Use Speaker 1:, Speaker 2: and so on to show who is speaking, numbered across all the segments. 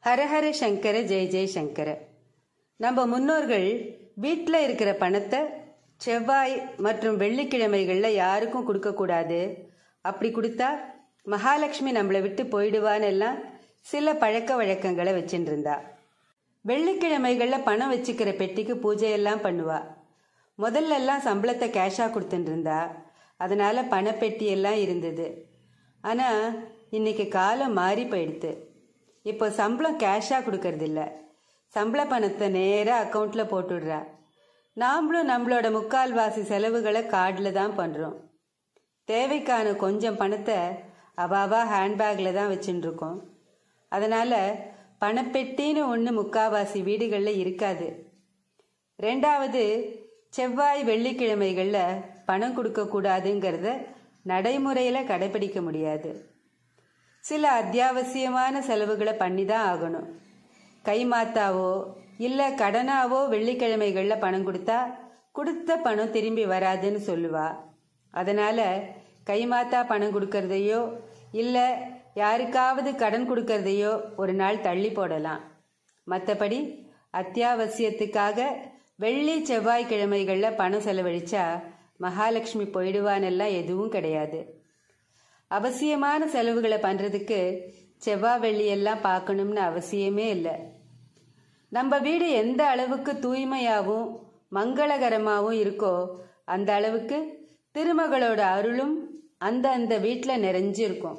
Speaker 1: ஹரஹர சங்கர ஜெய ஜெய சங்கர. நம்ம முன்னோர்கள் வீட்டில் இருக்கிற பணத்தை செவ்வாய் மற்றும் வெள்ளிக்கிழமைகளில் யாருக்கும் கொடுக்கக்கூடாது, அப்படி கொடுத்தா மகாலட்சுமி நம்மளை விட்டு போயிடுவான்னு எல்லாம் சில பழக்க வழக்கங்களை வச்சுட்டு இருந்தா. வெள்ளிக்கிழமைகளில் பணம் வச்சுக்கிற பெட்டிக்கு பூஜையெல்லாம் பண்ணுவா. முதல்ல எல்லாம் சம்பளத்தை கேஷாக கொடுத்துட்டு இருந்தா, அதனால பணப்பெட்டி எல்லாம் இருந்தது. ஆனால் இன்னைக்கு காலம் மாறி போயிடுது. இப்போ சம்பளம் கேஷாக கொடுக்கறதில்ல, சம்பள பணத்தை நேராக அக்கௌண்ட்டில் போட்டுடுறா. நாமளும் நம்மளோட முக்கால்வாசி செலவுகளை கார்டில் தான் பண்ணுறோம். தேவைக்கான கொஞ்சம் பணத்தை அவாவா ஹேண்ட்பேக்கில் தான் வச்சுட்டு இருக்கோம். அதனால் பணப்பெட்டின்னு ஒன்று முக்கால்வாசி வீடுகளில் இருக்காது. ரெண்டாவது, செவ்வாய் வெள்ளிக்கிழமைகளில் பணம் கொடுக்கக்கூடாதுங்கிறத நடைமுறையில் கடைபிடிக்க முடியாது. சில அத்தியாவசியமான செலவுகளை பண்ணி தான் ஆகணும். கைமாத்தாவோ இல்லை கடனாவோ வெள்ளிக்கிழமைகளில் பணம் கொடுத்தா கொடுத்த பணம் திரும்பி வராதுன்னு சொல்லுவா. அதனால் கைமாத்தா பணம் கொடுக்கறதையோ இல்லை யாருக்காவது கடன் கொடுக்கறதையோ ஒரு நாள் தள்ளி போடலாம். மற்றபடி அத்தியாவசியத்துக்காக வெள்ளி செவ்வாய்க்கிழமைகளில் பணம் செலவழிச்சா மகாலட்சுமி போயிடுவானெல்லாம் எதுவும் கிடையாது. அவசியமான செலவுகளை பண்ணுறதுக்கு செவ்வாய் வெள்ளியெல்லாம் பார்க்கணும்னு அவசியமே இல்லை. நம்ம வீடு எந்த அளவுக்கு தூய்மையாகவும் மங்களகரமாகவும் இருக்கோ அந்த அளவுக்கு திருமகளோட அருளும் அந்த வீட்டில் நிறைஞ்சிருக்கும்.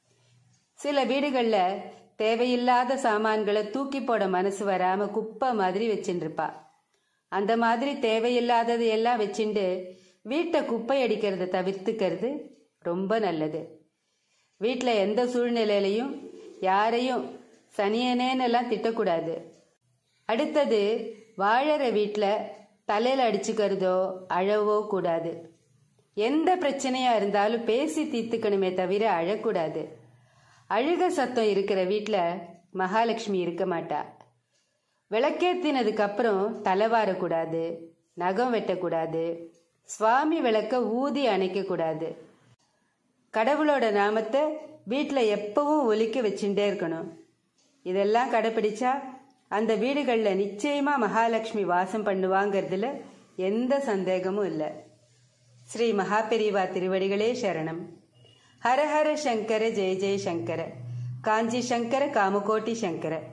Speaker 1: சில வீடுகளில் தேவையில்லாத சாமான்களை தூக்கி போட மனசு வராமல் குப்பை மாதிரி வச்சுருப்பா. அந்த மாதிரி தேவையில்லாதது எல்லாம் வச்சுட்டு வீட்டை குப்பை அடிக்கிறத தவிர்த்துக்கிறது ரொம்ப நல்லது. வீட்டில் எந்த சூழ்நிலையிலையும் யாரையும் சனியனேன்னெல்லாம் திட்டக்கூடாது. அடுத்தது, வாழற வீட்டில் தலையில் அடிச்சுக்கிறதோ அழவோ கூடாது. எந்த பிரச்சனையாக இருந்தாலும் பேசி தீர்த்துக்கணுமே தவிர அழக்கூடாது. அழுக சத்தம் இருக்கிற வீட்டில் மகாலட்சுமி இருக்க மாட்டா. விளக்கேற்றினதுக்கப்புறம் தலை வாரக்கூடாது, நகம் வெட்டக்கூடாது, சுவாமி விளக்க ஊதி அணைக்கக்கூடாது. கடவுளோட நாமத்தை வீட்டில் எப்பவும் ஒலிக்க வச்சுட்டே இருக்கணும். இதெல்லாம் கடைப்பிடிச்சா அந்த வீடுகளில் நிச்சயமாக மகாலட்சுமி வாசம் பண்ணுவாங்கிறதுல எந்த சந்தேகமும் இல்லை. ஸ்ரீ மகாபெரிவா திருவடிகளே சரணம். ஹரஹர சங்கர ஜெய ஜெய சங்கர. காஞ்சி சங்கர காமகோட்டி சங்கர.